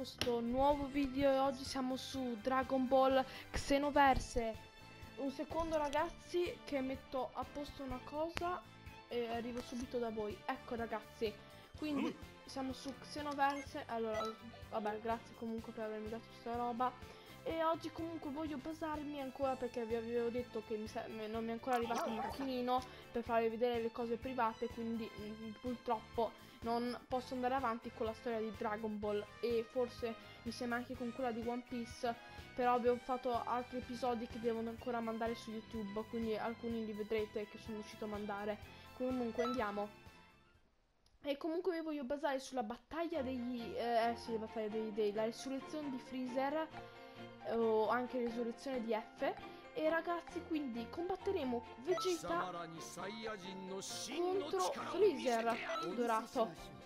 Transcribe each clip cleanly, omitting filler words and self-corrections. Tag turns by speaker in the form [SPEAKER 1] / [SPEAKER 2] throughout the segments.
[SPEAKER 1] questo nuovo video e oggi siamo su Dragon Ball Xenoverse. Un secondo ragazzi che metto a posto una cosa e arrivo subito da voi. Ecco ragazzi, quindi siamo su Xenoverse. Allora, vabbè, grazie comunque per avermi dato questa roba. E oggi comunque voglio basarmi ancora perché vi avevo detto che non mi è ancora arrivato un macchinino per farvi vedere le cose private, quindi purtroppo non posso andare avanti con la storia di Dragon Ball e forse mi sembra anche con quella di One Piece, però avevo fatto altri episodi che devono ancora mandare su YouTube, quindi alcuni li vedrete che sono riuscito a mandare. Comunque andiamo. E comunque mi voglio basare sulla battaglia degli sì, la battaglia dei dei, la risurrezione di Freezer o anche risurrezione di F. E ragazzi, quindi combatteremo Vegeta contro Freezer dorato.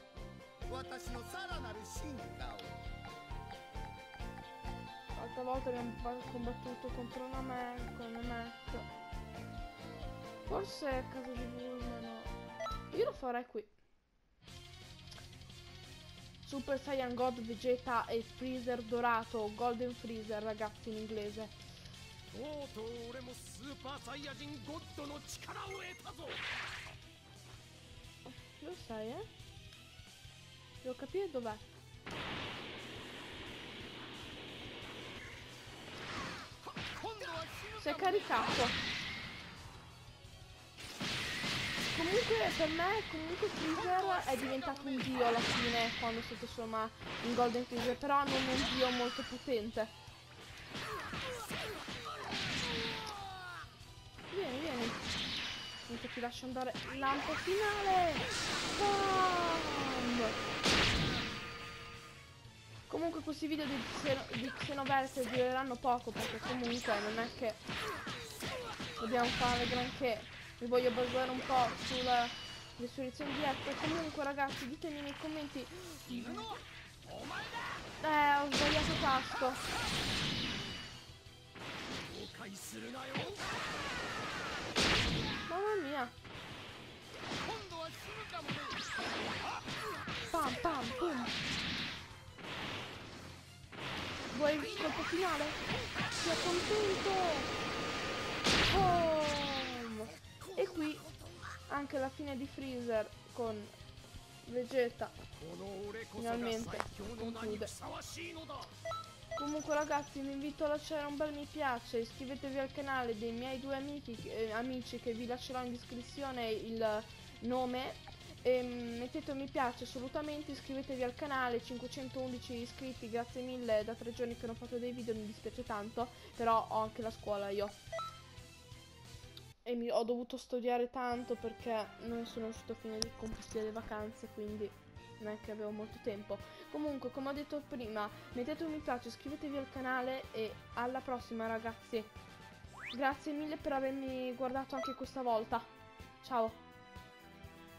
[SPEAKER 1] L'altra volta abbiamo combattuto contro una Namek. Forse è il caso di Bulma, no. Io lo farei qui. Super Saiyan God Vegeta e Freezer dorato, Golden Freezer ragazzi in inglese. Lo sai, eh? Devo capire dov'è. Si è caricato. Comunque per me Freezer è diventato un dio alla fine quando si trasforma in Golden Freezer, però non un dio molto potente. Vieni, vieni. Niente, ti lascio andare. Lampo finale. Bam! Comunque questi video di Xenoverse dureranno poco perché comunque non è che dobbiamo fare granché. Mi voglio basare un po' sulla risurrezione di F. Comunque ragazzi, ditemi nei commenti. Ho sbagliato tasto. Mamma mia. Pam pam pum. Vuoi il colpo finale? Sia contento. Oh. E qui anche la fine di Freezer con Vegeta finalmente conclude. Comunque ragazzi, vi invito a lasciare un bel mi piace, iscrivetevi al canale dei miei due amici che vi lascerò in descrizione il nome e mettete un mi piace assolutamente, iscrivetevi al canale. 511 iscritti, grazie mille, da 3 giorni che non ho fatto dei video, mi dispiace tanto, però ho anche la scuola io. E ho dovuto studiare tanto perché non sono riuscito a finire con tutte le vacanze, quindi non è che avevo molto tempo. Comunque, come ho detto prima, mettete un mi piace, iscrivetevi al canale e alla prossima ragazzi. Grazie mille per avermi guardato anche questa volta. Ciao!